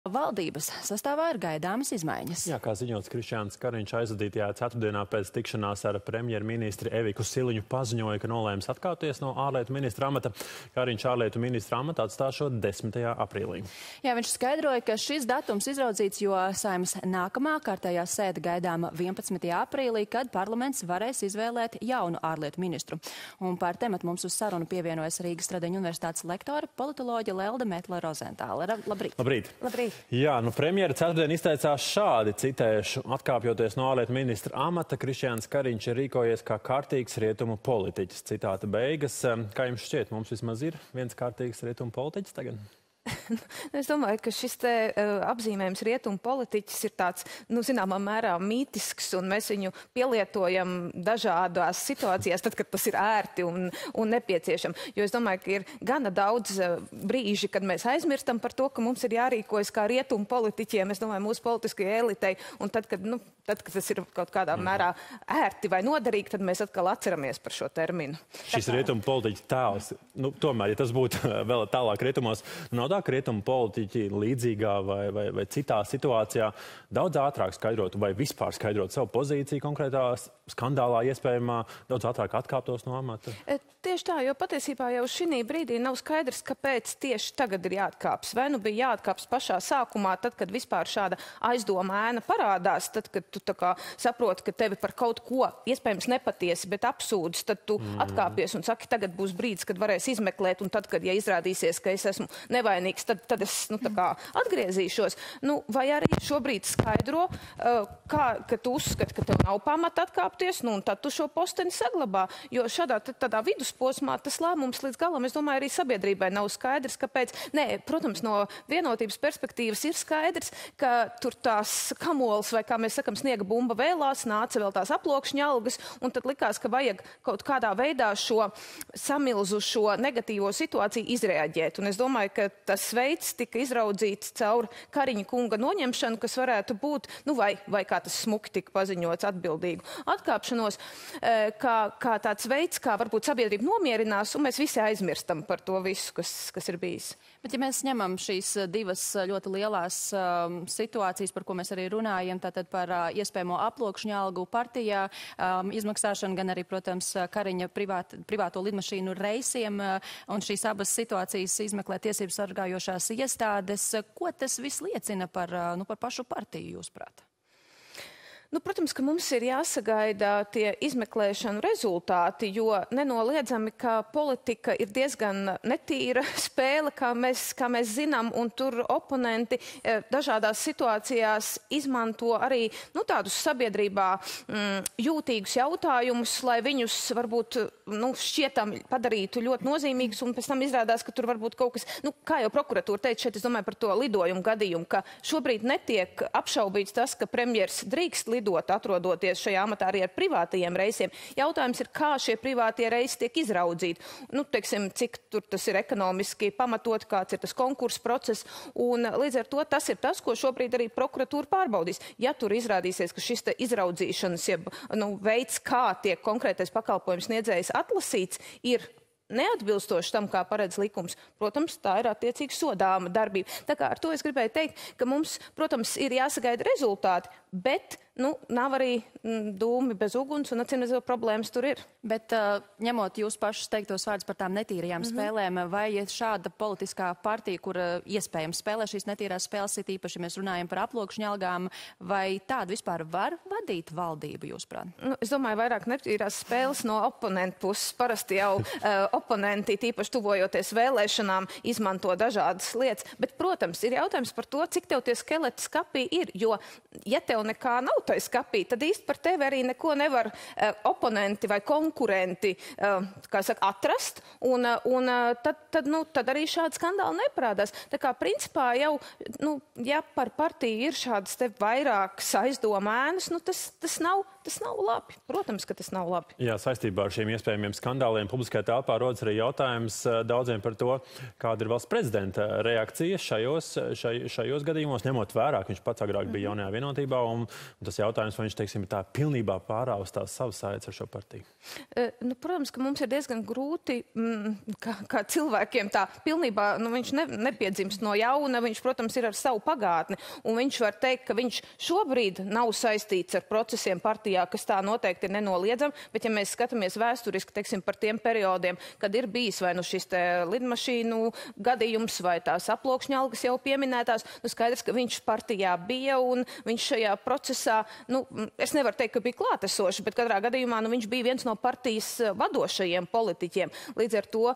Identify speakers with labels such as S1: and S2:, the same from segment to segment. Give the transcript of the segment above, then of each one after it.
S1: Valdības sastāvā ir gaidāmas izmaiņas.
S2: Jā, kā ziņots, Krišjāns Kariņš aizvadītajā ceturtdienā pēc tikšanās ar premjerministri Eviku Siliņu paziņoja, ka nolēms atkāpties no ārlietu ministra amata. Kariņš ārlietu ministra amata atstāšot 10. aprīlī.
S1: Jā, viņš skaidroja, ka šis datums izraudzīts, jo Saeimas nākamā kārtējā sēde gaidāma 11. aprīlī, kad parlaments varēs izvēlēt jaunu ārlietu ministru. Un par tematu mums uz sarunu pievienojas Rīgas Stradeņu universitātes lektore, politoloģe Lelde Metle-Rozentāle. Labrīt!
S2: Labrīt!
S1: Labrīt!
S2: Jā, premjera ceturtdien izteicās šādi, citēšu: atkāpjoties no ārlietu ministra amata, Krišjāns Kariņš ir rīkojies kā kārtīgs rietumu politiķis. Citāta beigas. Kā jums šķiet, mums vismaz ir viens kārtīgs rietumu politiķis tagad?
S3: Es domāju, ka šis te apzīmējums rietumu politiķis ir tāds, zināmā mērā mītisks, un mēs viņu pielietojam dažādās situācijās, tad, kad tas ir ērti un nepieciešami. Jo es domāju, ka ir gana daudz brīži, kad mēs aizmirstam par to, ka mums ir jārīkojas kā rietumu politiķiem, es domāju, mūsu politiskajai elitei, un tad, kad tas ir kaut kādā mērā ērti vai noderīgi, tad mēs atkal atceramies par šo terminu.
S2: Šis rietumu politiķis tēls, tomēr, ja tas būtu vēl tālāk rietumos, nav tā, ka rietumu politiķi līdzīgā vai citā situācijā daudz ātrāk skaidrotu vai vispār skaidrotu savu pozīciju konkrētā skandālā iespējamā, daudz ātrāk atkāptos no amata?
S3: Tieši tā, jo patiesībā jau šī brīdī nav skaidrs, kāpēc tieši tagad ir jāatkāps. Vai bija jāatkāps pašā sākumā, tad, kad vispār šāda aizdoma ēna parādās, tad, kad tu tā kā saproti, ka tevi par kaut ko iespējams nepatiesi, bet apsūdz, tad tu atkāpies un saki, tagad būs brīdis, kad varēs izmeklēt, un tad, kad ja izrādīsies, ka es esmu nevainīgs, tad es atgriezīšos. Vai arī šobrīd skaidro, ka tu uzskati, ka tev nav pamata atkāpties, un tad tu šo posteni saglabā. Jo tādā vidusposmā tas lēmums līdz galam, es domāju, arī sabiedrībai nav skaidrs, kāpēc. Nē, protams, no vienotības perspektīvas ir skaidrs, ka tur tās kamols, vai kā mēs sakam, sniega bumba vēlās, nāca vēl tās aplokšņa algas, un tad likās, ka vajag kaut kādā veidā šo samilzušo negatīvo situāciju izreaģēt. Un es domāju, ka tas veids tika izraudzīts caur Kariņa kunga noņemšanu, kas varētu būt, vai kā tas smuki tika paziņots, atbildīgu atkāpšanos, kā tāds veids, kā varbūt sabiedrība nomierinās, un mēs visi aizmirstam par to visu, kas ir bijis.
S1: Bet ja mēs ņemam šīs divas ļoti lielās situācijas, par ko mēs arī runājam, tātad par iespējamo aplokšņu algu partijā, izmaksāšanu, gan arī, protams, Kariņa privāto lidmašīnu reisiem, un šīs abas situācijas izmeklē tiesības sargājošās iestādes. Ko tas viss liecina par pašu partiju, jūsuprāt?
S3: Protams, ka mums ir jāsagaida tie izmeklēšanu rezultāti, jo nenoliedzami, ka politika ir diezgan netīra spēle, kā mēs zinām, un tur oponenti dažādās situācijās izmanto arī tādus sabiedrībā jūtīgus jautājumus, lai viņus varbūt šķietam padarītu ļoti nozīmīgus, un pēc tam izrādās, ka tur varbūt kaut kas, kā jau prokuratūra teica, šeit es domāju par to lidojumu gadījumu, ka šobrīd netiek apšaubīts tas, ka premjers drīkst atrodoties šajā amatā arī ar privātajiem reisiem. Jautājums ir, kā šie privātie reisi tiek izraudzīti. Teiksim, cik tur tas ir ekonomiski pamatot, kāds ir tas konkursu process. Un līdz ar to tas ir tas, ko šobrīd arī prokuratūra pārbaudīs. Ja tur izrādīsies, ka šis te izraudzīšanas veids, kā tiek konkrētais pakalpojums sniedzējs atlasīts, ir neatbilstoši tam, kā paredz likums, protams, tā ir attiecīgi sodāma darbība. Tā kā ar to es gribēju teikt, ka mums, protams, ir jāsagaida rezultāti, bet nav arī dūmi bez uguns, un acīmredzot problēmas tur ir.
S1: Bet ņemot jūs pašus teiktos vārdus par tām netīrajām spēlēm, vai šāda politiskā partija, kur iespējams spēlē šīs netīrās spēles, it īpaši mēs runājam par aplokšņa algām, vai tādu vispār var vadīt valdību, jūsuprāt?
S3: Es domāju, vairāk netīrās spēles no oponentu puses. Parasti jau oponenti, tīpaši tuvojoties vēlēšanām, izmanto dažādas lietas. Bet, protams, ir jautājums par to, cik tev tie skeleti skapī ir, jo, ja tev nekā nav tai skapī, tad īsti par tevi arī neko nevar oponenti vai konkurenti, atrast, un tad arī šādi skandāli neparādās. Tā kā principā jau, ja par partiju ir šādas te vairākas aizdoma ēnas, tas nav tas nav labi. Protams, ka tas nav labi.
S2: Jā, saistībā ar šiem iespējamiem skandāliem publiskajā telpā rodas arī jautājums daudziem par to, kāda ir valsts prezidenta reakcija šajos gadījumos, ņemot vērā, ka viņš pats agrāk bija Jaunajā vienotībā, un tas jautājums, vai viņš, teiksim, tā pilnībā pārāvis tās savas saites ar šo partiju.
S3: Protams, ka mums ir diezgan grūti, kā cilvēkiem tā pilnībā, viņš nepiedzimst no jauna, viņš, protams, ir ar savu pagātni, un viņš var teikt, ka viņš šobrīd nav saistīts ar procesiem partijā, kas tā noteikti ir nenoliedzami, bet ja mēs skatāmies vēsturiski, teiksim, par tiem periodiem, kad ir bijis vai nu šis te lidmašīnu gadījums vai tās aploksņalgas jau pieminētās, skaidrs, ka viņš partijā bija un viņš šajā procesā, es nevaru teikt, ka bija klātesoši, bet katrā gadījumā viņš bija viens no partijas vadošajiem politiķiem. Līdz ar to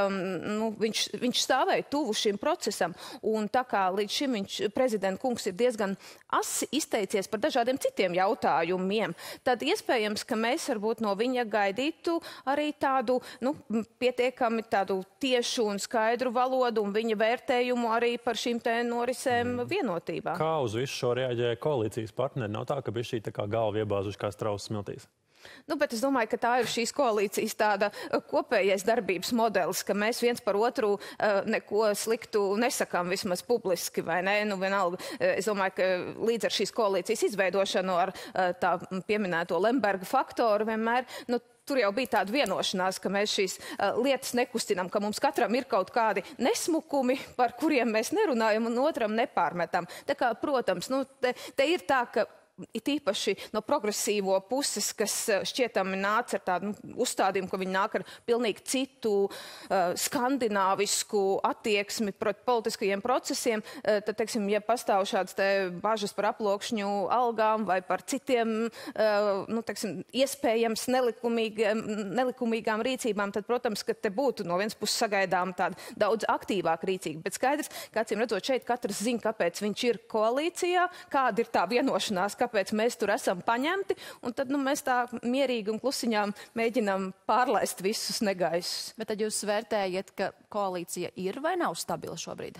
S3: viņš stāvēja tuvu šim procesam, un tā kā līdz šim prezidenta kungs ir diezgan asi izteicies par dažādiem citiem jautājumiem, tad iespējams, ka mēs varbūt no viņa gaidītu arī tādu, pietiekami tādu tiešu un skaidru valodu un viņa vērtējumu arī par šīm te norisēm vienotībā.
S2: Kā uz visu šo reaģēja koalīcijas partneri? Nav tā, ka bija šī tā kā galva iebāzuši kā strauss smiltīs?
S3: Bet es domāju, ka tā ir šīs koalīcijas tāda kopējais darbības modelis, ka mēs viens par otru neko sliktu nesakām vismaz publiski, vai ne? Vienalga, es domāju, ka līdz ar šīs koalīcijas izveidošanu ar tā pieminēto Lemberga faktoru vienmēr, tur jau bija tāda vienošanās, ka mēs šīs lietas nekustinām, ka mums katram ir kaut kādi nesmukumi, par kuriem mēs nerunājam un otram nepārmetam. Tā kā, protams, te ir tā, ka it īpaši no progresīvo puses, kas šķietami nāca ar tādu uzstādījumu, ka viņi nāk ar pilnīgi citu skandināvisku attieksmi pret politiskajiem procesiem, tad, teiksim, ja pastāv šāds te bažas par aploksņu algām vai par citiem, teiksim, iespējams nelikumīgām rīcībām, tad, protams, ka te būtu no vienas puses sagaidām tāda daudz aktīvāka rīcība. Bet skaidrs, ka acīm redzot šeit katrs zina, kāpēc viņš ir koalīcijā, kāda ir tā vienošanās, kāpēc mēs tur esam paņemti, un tad mēs tā mierīgi un klusiņām mēģinām pārlaist visus negaisus.
S1: Bet tad jūs vērtējat, ka koalīcija ir vai nav stabila šobrīd?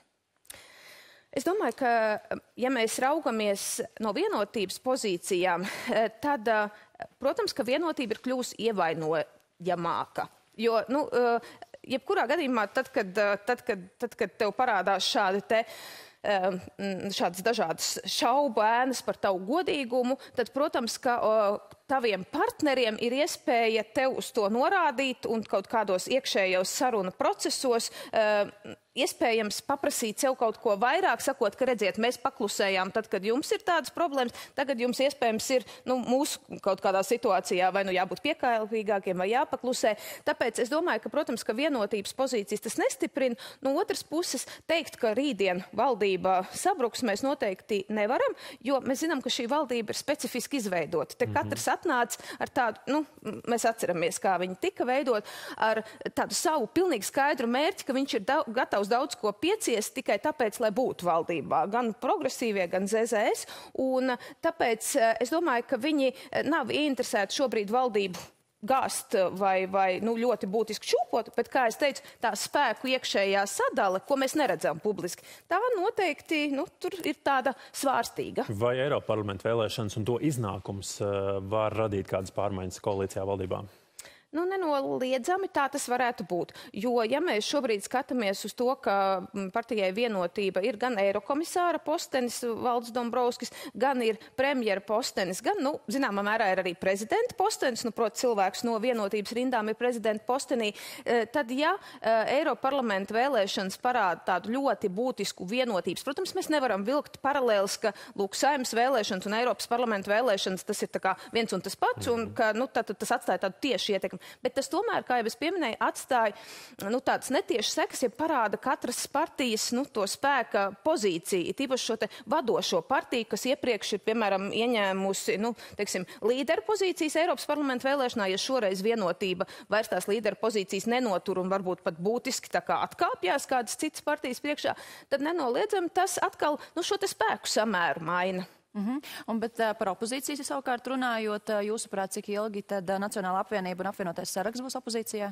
S3: Es domāju, ka, ja mēs raugamies no vienotības pozīcijām, tad, protams, ka vienotība ir kļūst ievainojamāka. Jo, jebkurā gadījumā, tad, kad tev parādās šādas dažādas šaubu ēnas par tavu godīgumu, tad, protams, ka taviem partneriem ir iespēja tev uz to norādīt un kaut kādos iekšējos saruna procesos iespējams paprasīt sev kaut ko vairāk, sakot, ka redziet, mēs paklusējām tad, kad jums ir tādas problēmas, tagad jums iespējams ir mūsu kaut kādā situācijā vai jābūt piekāpīgākiem vai jāpaklusē. Tāpēc es domāju, ka, protams, ka vienotības pozīcijas tas nestiprina. No otras puses teikt, ka rītdien valdība sabruks, mēs noteikti nevaram, jo mēs zinām, ka šī valdība ir specifiski izveidota. Te katrs atnāca ar tādu, mēs atceramies, kā viņi tika veidot, ar tādu savu pilnīgi skaidru mērķi, ka viņš ir gatavs daudz ko pieciest tikai tāpēc, lai būtu valdībā. Gan progresīvie, gan ZZS. Un tāpēc es domāju, ka viņi nav ieinteresēti šobrīd valdību gāzt vai ļoti būtiski šūpot, bet, kā es teicu, tā spēku iekšējā sadale, ko mēs neredzam publiski, tā noteikti tur ir tāda svārstīga.
S2: Vai Eiroparlamenta vēlēšanas un to iznākums var radīt kādas pārmaiņas koalīcijā valdībā?
S3: Nenoliedzami tā tas varētu būt. Jo, ja mēs šobrīd skatāmies uz to, ka partijai Vienotība ir gan eirokomisāra postenis Valdis Dombrovskis, gan ir premjera postenis, gan, zināmā mērā ir arī prezidenta postenis, proti cilvēks no Vienotības rindām ir prezidenta postenī, tad, ja Eiroparlamenta vēlēšanas parāda tādu ļoti būtisku vienotības, protams, mēs nevaram vilkt paralēlis, ka, Saeimas vēlēšanas un Eiropas parlamenta vēlēšanas, tas ir tā kā viens un tas pats, un ka, tas atstāja tādu tieši ietekmi. Bet tas tomēr, kā jau es pieminēju, atstāja tādas netiešas sekas, ja parāda katras partijas to spēka pozīciju, tīpaši šo te vadošo partiju, kas iepriekš ir, piemēram, ieņēmusi, līderu pozīcijas Eiropas parlamenta vēlēšanā, ja šoreiz Vienotība vairs tās līderu pozīcijas nenotur un varbūt pat būtiski tā kā atkāpjās kādas citas partijas priekšā, tad nenoliedzami tas atkal šo te spēku samēru maina.
S1: Bet par opozīciju savukārt runājot, jūsuprāt, cik ilgi tad Nacionāla apvienība un apvienotais saraksts būs opozīcijā?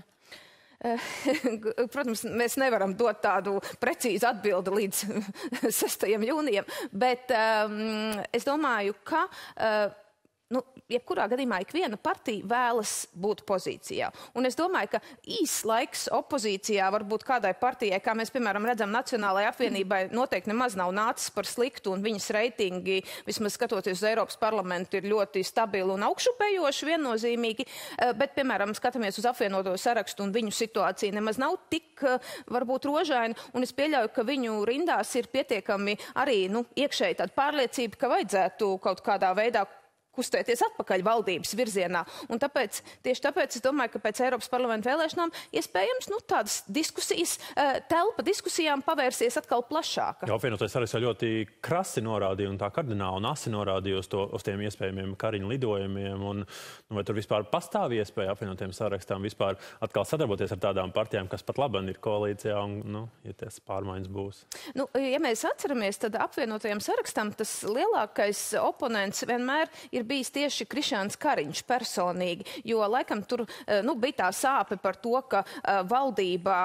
S3: Protams, mēs nevaram dot tādu precīzu atbildi līdz 6. jūnijam, bet es domāju, ka jebkurā gadījumā ikviena partija vēlas būt pozīcijā. Un es domāju, ka īs laiks opozīcijā varbūt kādai partijai, kā mēs, piemēram, redzam, Nacionālajai apvienībai noteikti nemaz nav nācis par sliktu, un viņas reitingi, vismaz skatoties uz Eiropas parlamentu, ir ļoti stabili un augšupējoši viennozīmīgi, bet, piemēram, skatāmies uz apvienoto sarakstu, un viņu situācija nemaz nav tik varbūt rožaina, un es pieļauju, ka viņu rindās ir pietiekami arī iekšēji tāda pārliecība, ka vajadzētu kaut kādā veidā kustēties atpakaļ valdības virzienā. Un tieši tāpēc es domāju, ka pēc Eiropas parlamenta vēlēšanām iespējams tādas diskusijas, telpa diskusijām pavērsies atkal plašāka.
S2: Jā, apvienotais saraksts ļoti krasi norādīja un tā kardināli un asi norādīja uz tiem iespējamiem Kariņa lidojumiem. Un, vai tur vispār pastāv iespēja apvienotiem sarakstām vispār atkal sadarboties ar tādām partijām, kas pat labam ir koalīcijā un, ja tās pārmaiņas būs?
S3: Ja mēs atceramies, tad apvienotajam sarakstam tas lielākais oponents vienmēr ir bijis tieši Krišjāns Kariņš personīgi, jo laikam tur bija tā sāpe par to, ka valdībā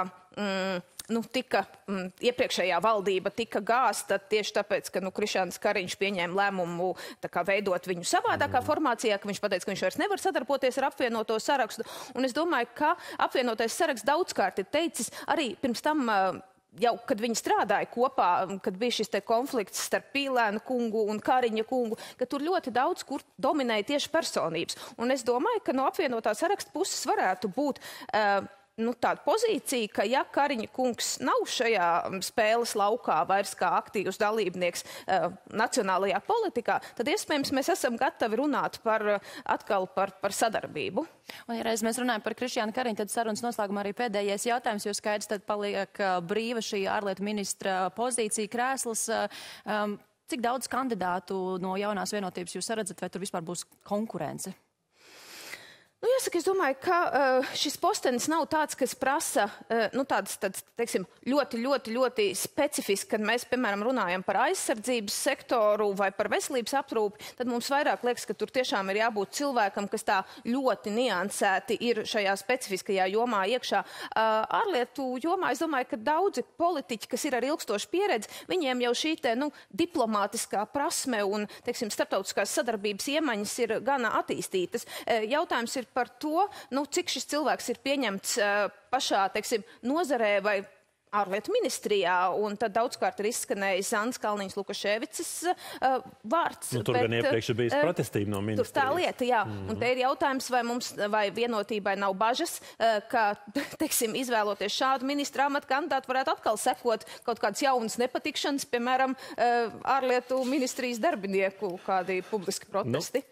S3: iepriekšējā valdība tika gāsta tieši tāpēc, ka Krišjāns Kariņš pieņēma lēmumu veidot viņu savādākā formācijā, ka viņš pateica, ka viņš vairs nevar sadarboties ar apvienoto sarakstu. Un es domāju, ka apvienotais saraksts daudzkārt ir teicis arī pirms tam, jau, kad viņi strādāja kopā, kad bija šis konflikts starp Pīlēna kungu un Kariņa kungu, ka tur ļoti daudz kur dominēja tieši personības. Un es domāju, ka no apvienotā saraksta puses varētu būt tāda pozīcija, ka ja Kariņa kungs nav šajā spēles laukā vairs kā aktīvs dalībnieks nacionālajā politikā, tad iespējams mēs esam gatavi runāt atkal par sadarbību.
S1: Un, ja reiz mēs runājam par Krišjānu Kariņu, tad sarunas noslēgumā arī pēdējais jautājums, jo skaidrs tad paliek brīva šī ārlietu ministra pozīcija, krēsls. Cik daudz kandidātu no jaunās vienotības jūs redzat, vai tur vispār būs konkurence?
S3: Jāsaka, es domāju, ka šis postenis nav tāds, kas prasa teiksim, ļoti specifiski, kad mēs, piemēram, runājam par aizsardzības sektoru vai par veselības aprūpi, tad mums vairāk liekas, ka tur tiešām ir jābūt cilvēkam, kas tā ļoti niansēti ir šajā specifiskajā jomā iekšā. Ārlietu jomā es domāju, ka daudzi politiķi, kas ir ar ilgstošu pieredzi, viņiem jau šī diplomātiskā prasme un, teiksim, starptautiskās sadarbības iemaņas ir gana attīstītas. Jautājums ir par to, cik šis cilvēks ir pieņemts pašā, teiksim, nozarē vai ārlietu ministrijā, un tad daudzkārt ir izskanējis Zants Kalniņš Lukaševicas vārds.
S2: Tur gan iepriekš ir bijis pretestība no ministrijas.
S3: Tā lieta, jā. Un te ir jautājums, vai vienotībai nav bažas, ka, teiksim, izvēloties šādu ministra amatu kandidātu varētu atkal sekot kaut kādas jaunas nepatikšanas, piemēram, ārlietu ministrijas darbinieku kādi publiski protesti.